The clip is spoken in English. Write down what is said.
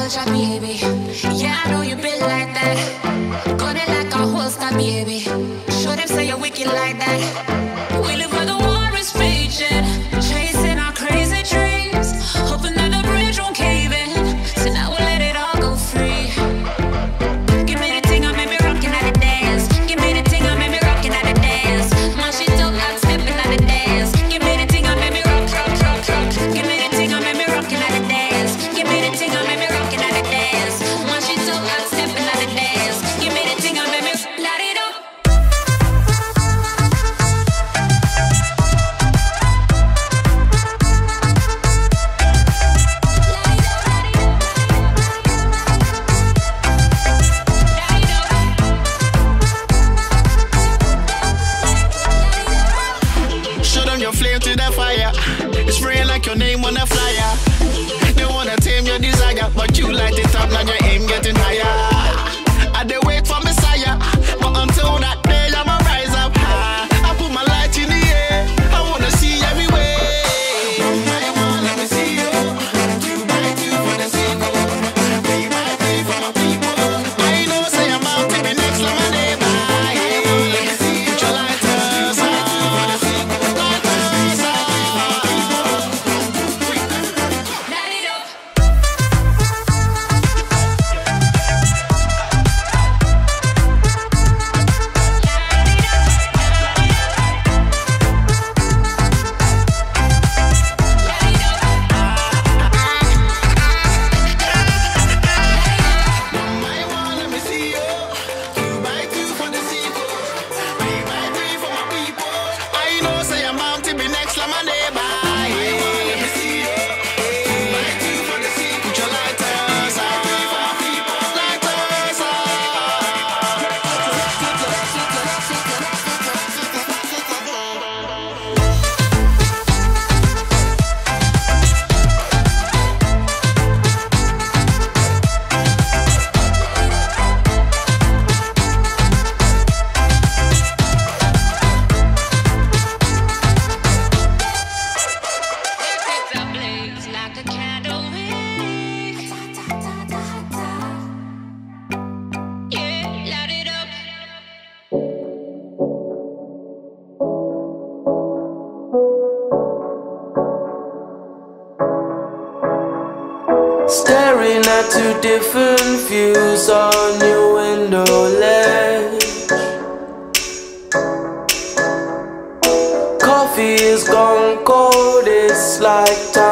soldier, baby. Yeah, I know you been like that. Got it like a holster, baby. Show them say you're wicked like that. We live where the war is raging, chasing our crazy dreams, hoping that the bridge won't cave in. So now we'll let it all go free. Give me the thing, I made me rockin' at the dance. Give me the thing, I made me rockin' at the dance. My shit dope, I'm stepping at the dance. Give me the thing, I made me rock. Give me the thing, I made me rockin' at the dance. Give me the thing, I made me rockin' at the dance. My shit dope, I'm stepping at the dance. Give me the thing, I made me light it up. Show them your flame to the fire. It's spraying like your name on a flyer. They wanna tame your desire, but you light it up, now your aim getting higher. I dey wait for Messiah, but until that day I'ma rise up high. I put my light in the air, I wanna see everywhere. One by one, let me see you. Two by two for the single. Three by three for my people. I know say I'm out to be next to my neighbor. Let me see you. Put your lighters on. Lighters on. Light it up. One by one, let me see you. Two by two for the sequel. Three by three for my people. I know say I'm out to be next to my neighbor. Let me see you. Two by two for the sequel. Put your lighters on. Lighters on. It's a blaze like a candle wick. Yeah, light it up. Staring at two different views on your window ledge. Coffee is gone cold, it's like time